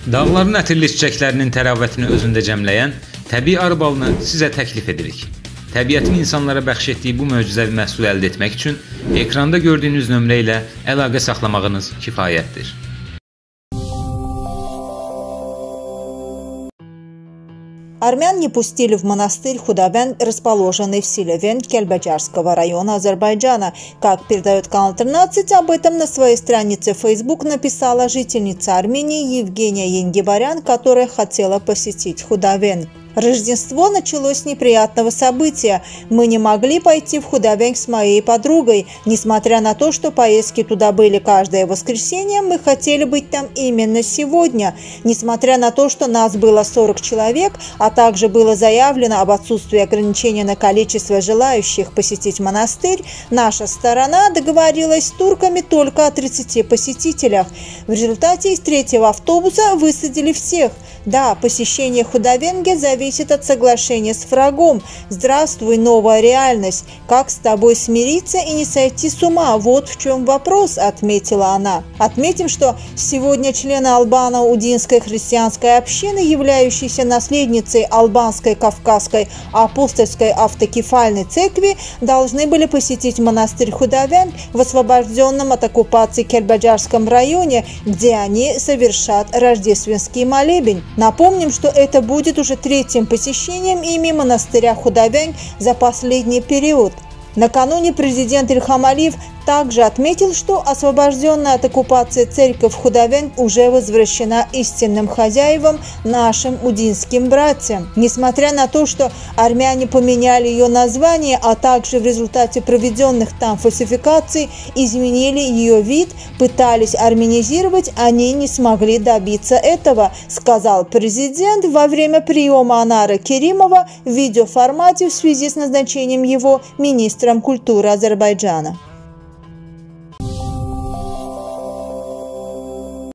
Dağların ətirli çiçəklərinin təravətini özündə cəmləyən təbii arı balını sizə təklif edirik. Təbiətin insanlara bəxş etdiyi bu möcüzəvi məhsulu əldə etmək üçün ekranda gördüyünüz nömrə ilə əlaqə saxlamağınız kifayətdir. Армян не пустили в монастырь Худавен, расположенный в селе Вен Кельбаджарского района Азербайджана. Как передает канал 13, об этом на своей странице в Facebook написала жительница Армении Евгения Янгибарян, которая хотела посетить Худавен. Рождество началось с неприятного события. Мы не могли пойти в Худавен с моей подругой. Несмотря на то, что поездки туда были каждое воскресенье, мы хотели быть там именно сегодня. Несмотря на то, что нас было 40 человек, а также было заявлено об отсутствии ограничения на количество желающих посетить монастырь, наша сторона договорилась с турками только о 30 посетителях. В результате из третьего автобуса высадили всех. Да, посещение Худавенге зависит от соглашения с врагом. Здравствуй, новая реальность. Как с тобой смириться и не сойти с ума? Вот в чем вопрос, отметила она. Отметим, что сегодня члены Албано-Удинской христианской общины, являющиеся наследницей Албанской Кавказской апостольской автокефальной церкви, должны были посетить монастырь Худавен в освобожденном от оккупации Кельбаджарском районе, где они совершат рождественский молебен. Напомним, что это будет уже третьим посещением ими монастыря Худавен за последний период. Накануне президент Ильхам Алиев также отметил, что освобожденная от оккупации церковь Худавен уже возвращена истинным хозяевам, нашим удинским братьям. Несмотря на то, что армяне поменяли ее название, а также в результате проведенных там фальсификаций изменили ее вид, пытались армянизировать, они не смогли добиться этого, сказал президент во время приема Анара Керимова в видеоформате в связи с назначением его министром культуры Азербайджана.